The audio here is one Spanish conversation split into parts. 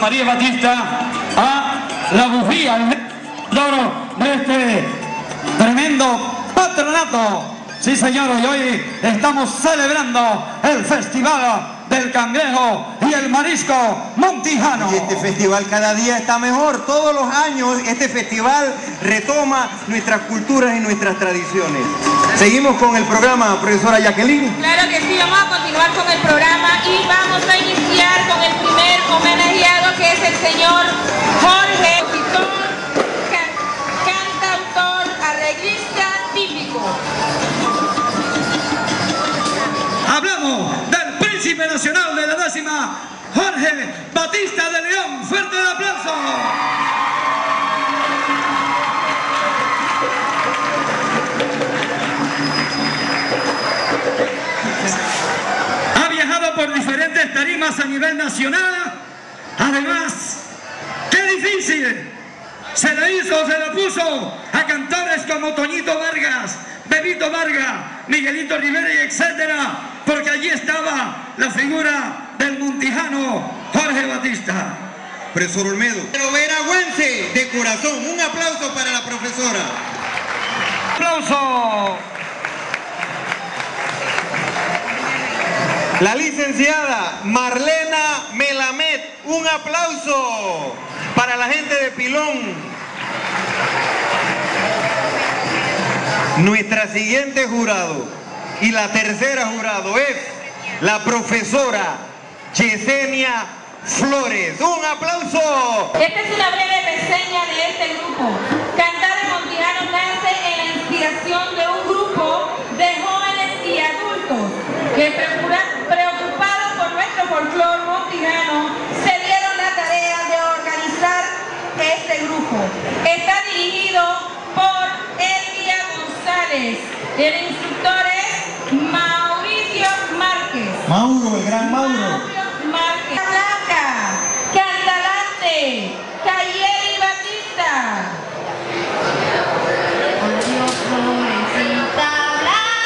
María Batista a la bujía, el oro de este tremendo patronato. Sí, señor, y hoy estamos celebrando el Festival del Cangrejo y el Marisco Montijano. Y este festival cada día está mejor. Todos los años este festival retoma nuestras culturas y nuestras tradiciones. Seguimos con el programa, profesora Jacqueline. Claro que sí, vamos a continuar con el programa y vamos a iniciar con el primer homenajeado, que es el señor Jorge, compositor, cantautor, arreglista típico. Hablamos del príncipe nacional de la décima, Jorge Batista de León. ¡Fuerte el aplauso! Ha viajado por diferentes tarimas a nivel nacional. Además, ¡qué difícil! Se le puso a cantores como Toñito Vargas, Bebito Vargas, Miguelito Rivera y etcétera, porque allí estaba la figura del montijano Jorge Batista. Profesor Olmedo. Pero veragüense de corazón. Un aplauso para la profesora. ¡Aplauso! La licenciada Marlena Melamed. Un aplauso para la gente de Pilón. Nuestra siguiente jurado y la tercera jurado es la profesora Yesenia Flores. ¡Un aplauso! Esta es una breve reseña de este grupo. Cantar el Montijano nace en la inspiración de un grupo de jóvenes y adultos que, preocupados por nuestro folclore montijano, se dieron la tarea de organizar este grupo. Está dirigido por Elvia González. El instructor es Mauricio Márquez. Mauro, el gran Mauro. Márquez. Blanca, Cantalante, Cayeli Batista. Adiós, florecita blanca.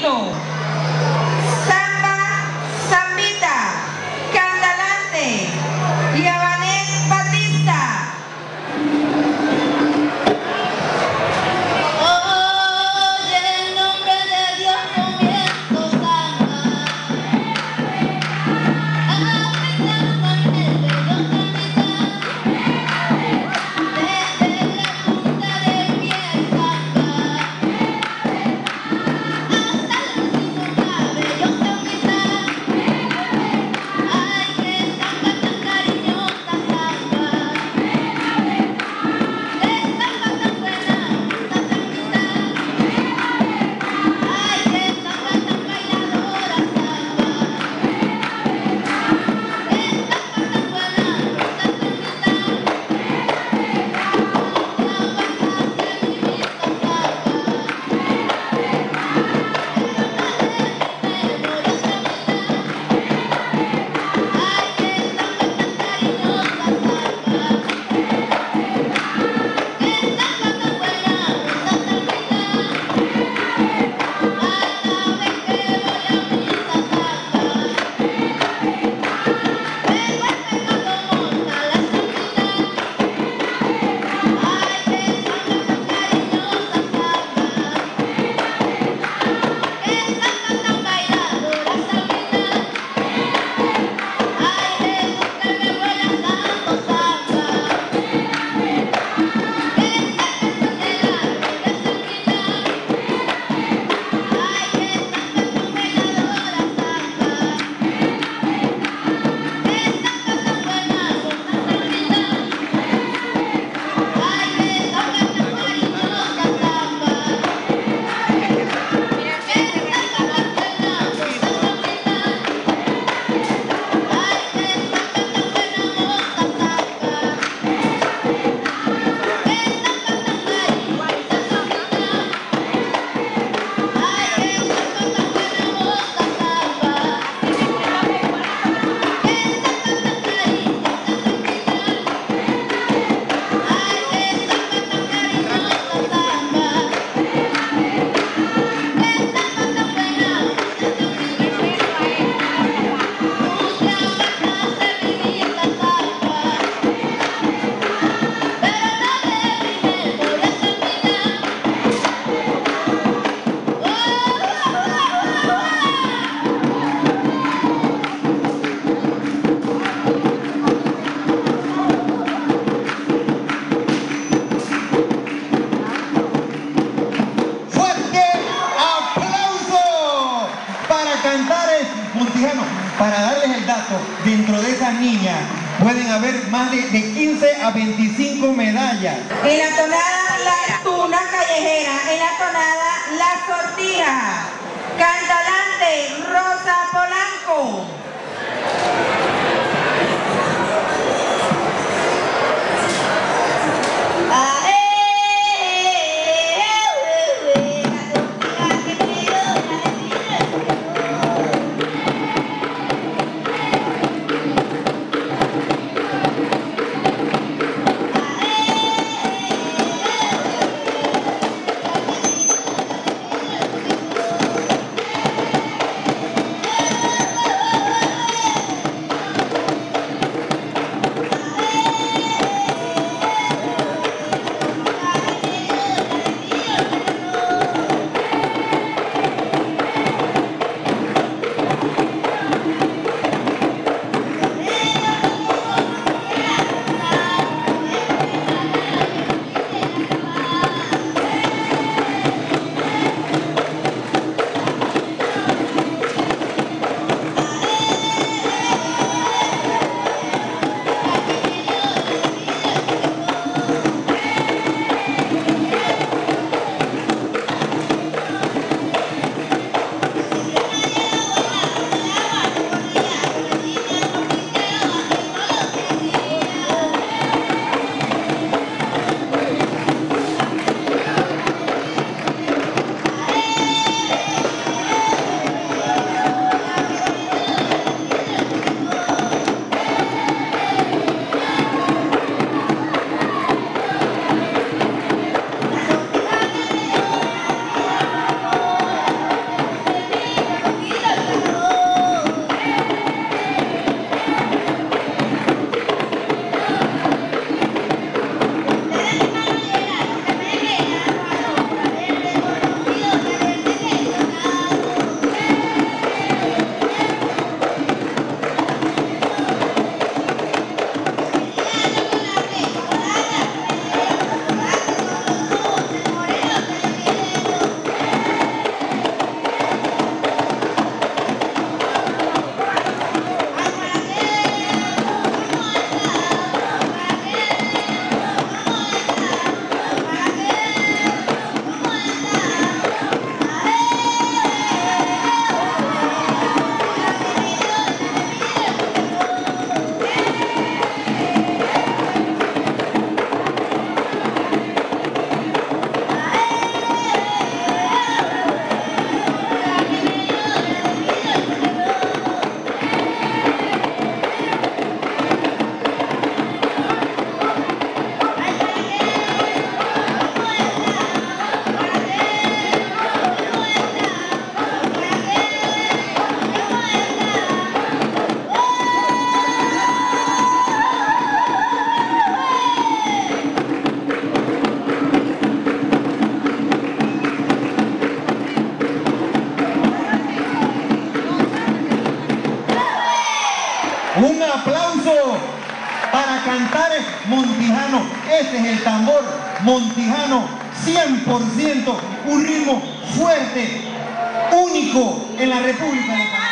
Camilo. Samba, Zambita, Candalante y Abanet Batista. Para darles el dato, dentro de esas niñas pueden haber más de 15 a 25 medallas. En la tonada La Tuna Callejera, en la tonada La Sortija, Candalante, Rosa Polanco. Este es el tambor montijano 100%, un ritmo fuerte, único en la República de Panamá.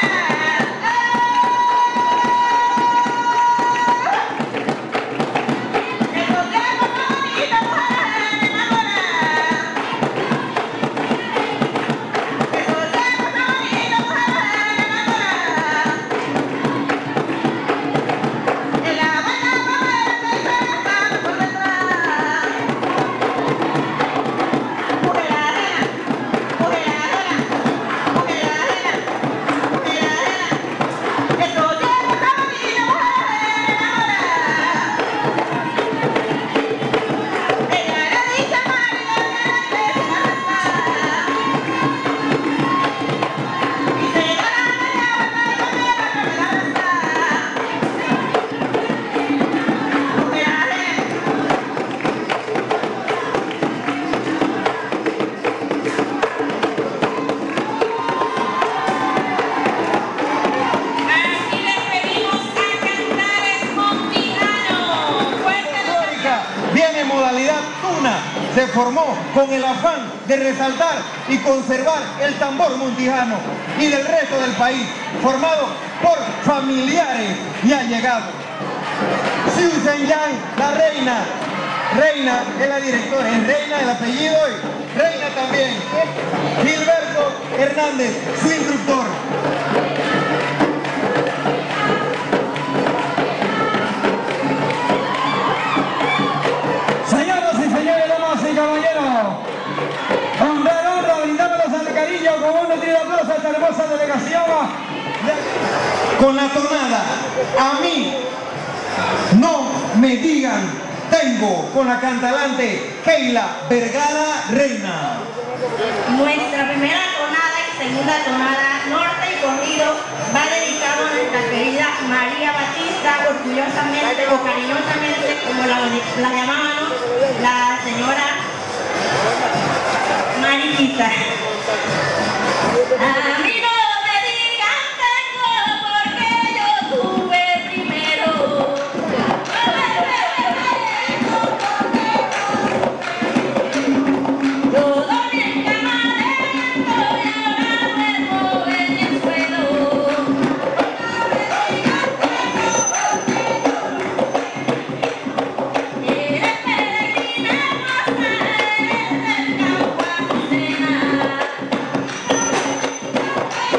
Se formó con el afán de resaltar y conservar el tambor montijano y del resto del país, formado por familiares y allegados. Susan Yang, la reina es la directora, es reina el apellido y reina también. Gilberto Hernández, su instructor. Caballero, honra, brindándolos al cariño con un nutrido aplauso a esta hermosa delegación. Con la tonada, a mí no me digan tengo, con la cantalante Keila Vergara Reina. Nuestra primera tonada y segunda tonada, norte y corrido, va dedicado a nuestra querida María Batista, orgullosamente o cariñosamente, como la llamábamos, la señora Mariquita. A mí no me digan tengo porque yo tuve primero. Yo dormí en cama de viento y ahora duermo en el suelo. Eres peregrina rosa, eres del campo a tu cena.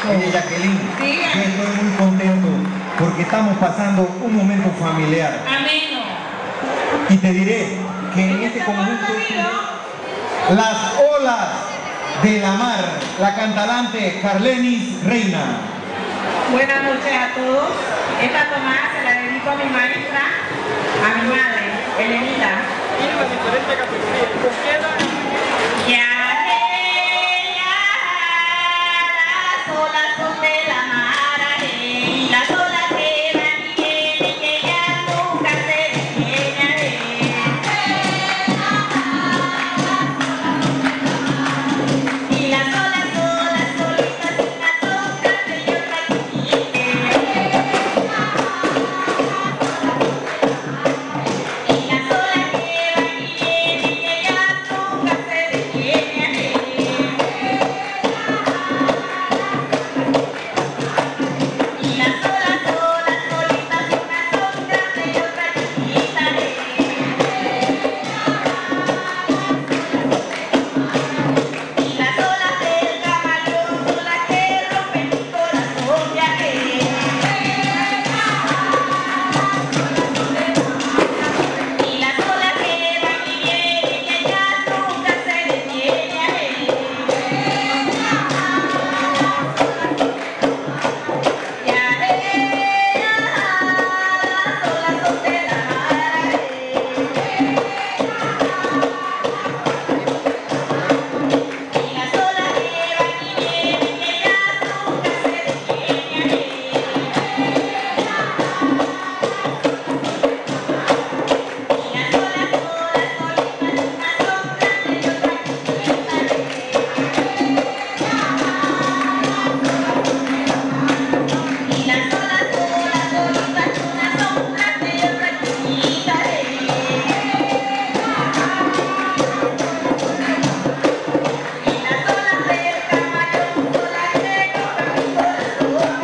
Oye, Jacqueline, Diga. yo estoy muy contento porque estamos pasando un momento familiar. Ameno. Y te diré que en este estamos conjunto reunidos. Las Olas de la Mar, la cantalante Carlenis Reina. Buenas noches a todos. Esta tomada se la dedico a mi maestra, a mi madre, Elenita. Las olas son de la mar, y las olas que van y vienen, que ya nunca se detienen. Y las olas solitas, una son grandes y otra chiquita. Y las olas que van y vienen, que ya nunca se detienen. Y las olas solitas, una son grandes y otra chiquita. Y las olas del camaleón son las que rompen mi corazón, viaje. Y las olas que van y vienen, que ellas nunca se detienen. Las olas son de la mar. Y las olas que van y vienen, que ellas nunca se detienen. Y las olas solitas, unas son grandes y otras chiquitas. Y las olas solitas, unas son grandes y otras chiquitas. Y las olas del camaleón son las que rompen mi corazón.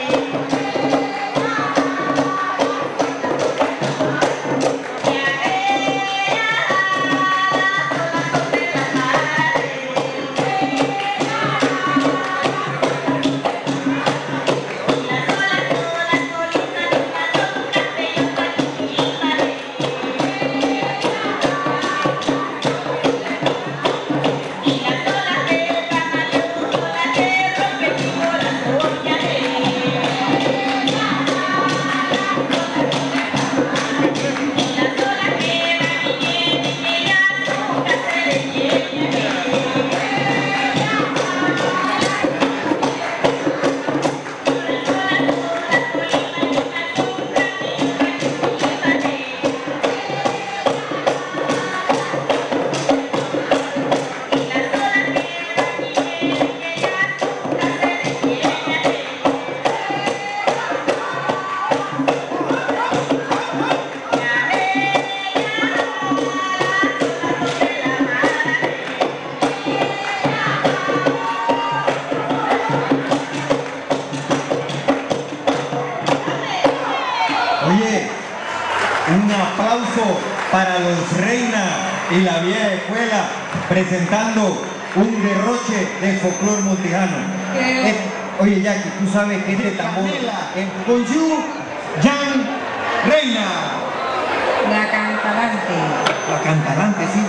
Oye, un aplauso para los Reina y la vieja escuela presentando un derroche del folclor montijano. Oye, Jackie, tú sabes que este tambor con you, Jan Reina. La cantalante. La cantalante, sí.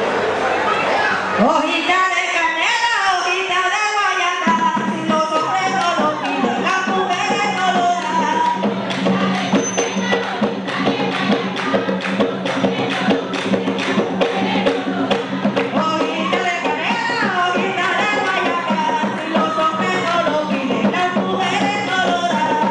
Hojita de canela, hojita de guayaba, si los hombres no lo piden, las mujeres no lo dan. Hojita de canela, hojita de guayaba, si los hombres no lo piden, las mujeres no lo dan.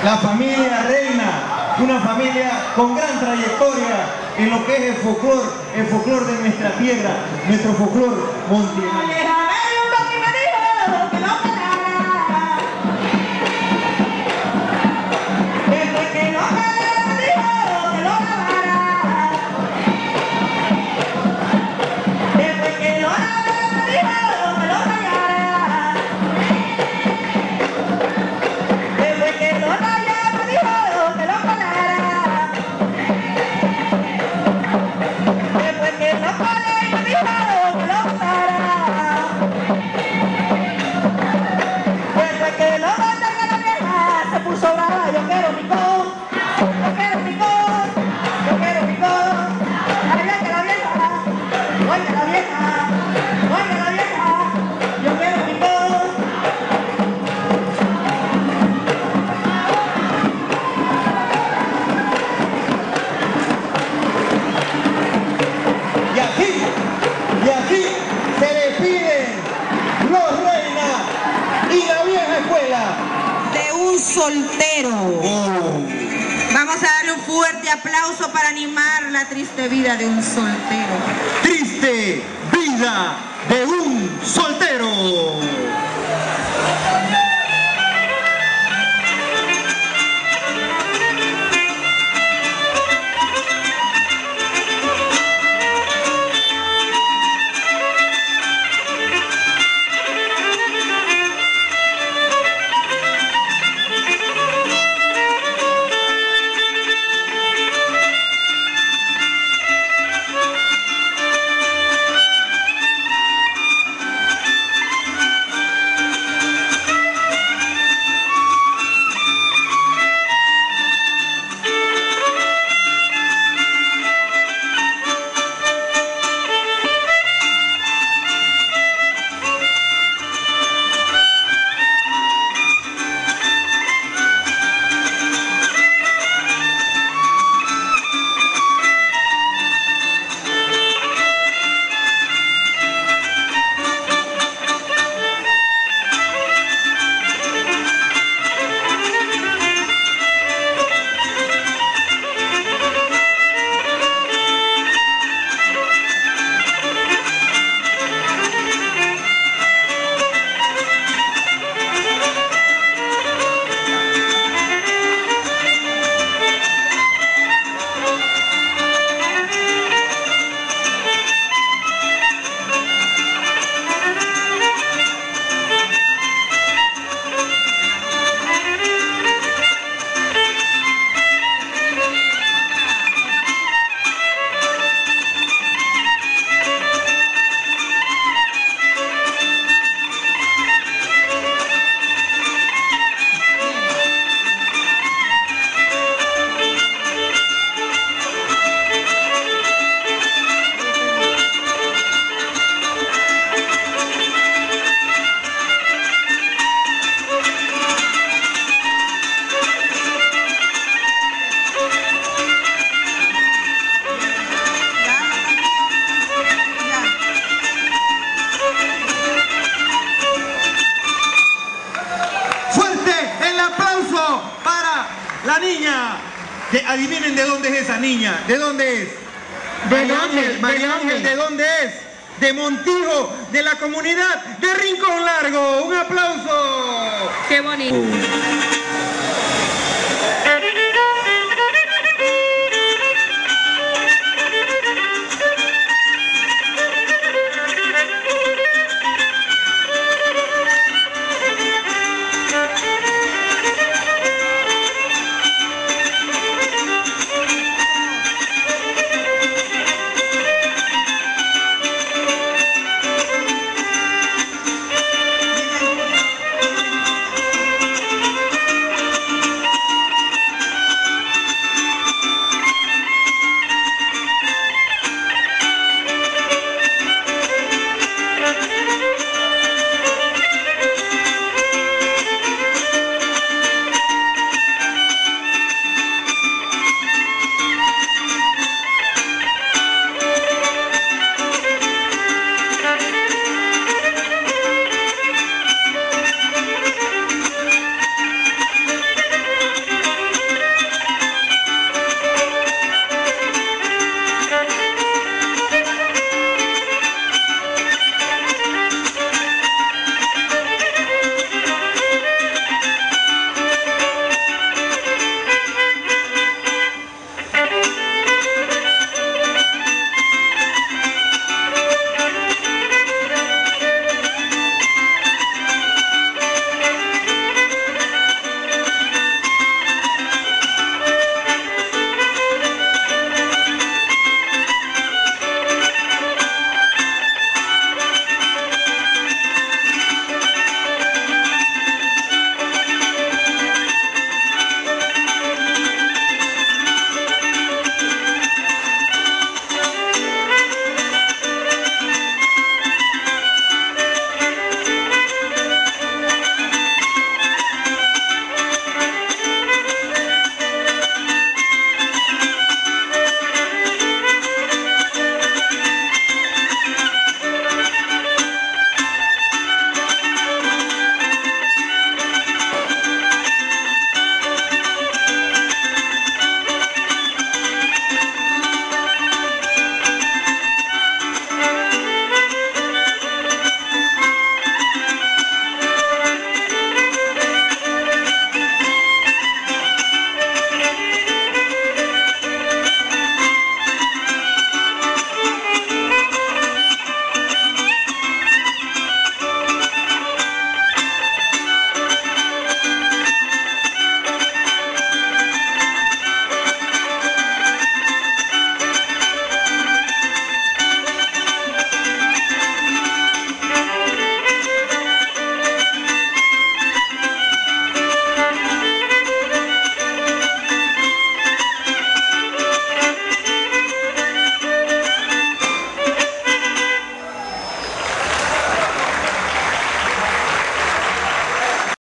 la familia Reina, una familia con gran trayectoria en lo que es el folclor de nuestra tierra, nuestro folclor montillano. Y así se despiden los Reina y la vieja escuela de un soltero. Vamos a darle un fuerte aplauso para animar la triste vida de un soltero. Triste vida de un soltero. La niña, adivinen de dónde es esa niña, ¿de dónde es? María Ángel, ¿de dónde es? De Montijo, de la comunidad de Rincón Largo. ¡Un aplauso! ¡Qué bonito!